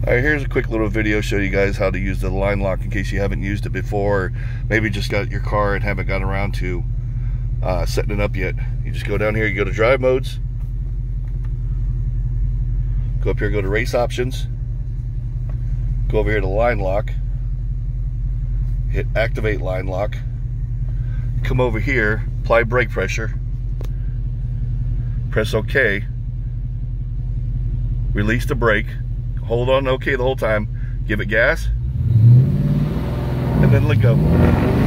Alright, here's a quick little video show you guys how to use the line lock in case you haven't used it before, or maybe just got your car and haven't gotten around to setting it up yet. You just go down here, you go to drive modes, go up here, go to race options, go over here to line lock, hit activate line lock, come over here, apply brake pressure, press OK, release the brake, hold on OK the whole time, give it gas, and then let go.